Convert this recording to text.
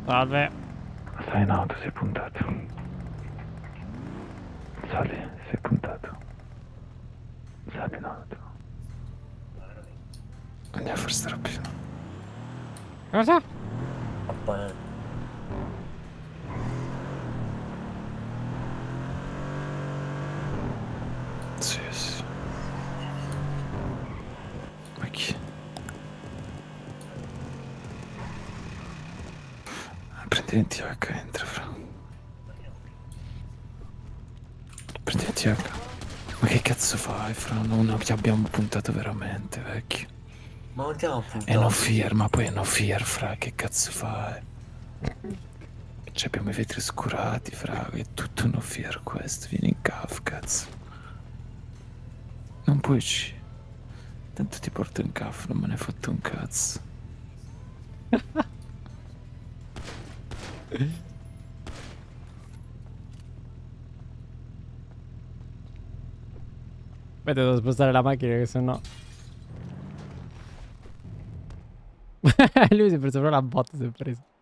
Salve. Stai in auto, sei puntato. Sali, sei puntato. Sali in auto. Andiamo a far strappino. Cosa? Sì, sì. Ma chi? Prendi il TH, entra, fra. Prendi il TH. Ma che cazzo fai, fra? Non ti abbiamo puntato veramente, vecchio. Ma non ti avevo È no puntato. fear, ma poi è no fear, fra. Che cazzo fai? Cioè, abbiamo i vetri oscurati, fra. È tutto no fear questo. Vieni in caf, cazzo. Non puoi uscire. Tanto ti porto in caf, non me ne hai fatto un cazzo. Aspetta, devo spostare la macchina che sennò... Lui si è preso proprio la botta, si è preso.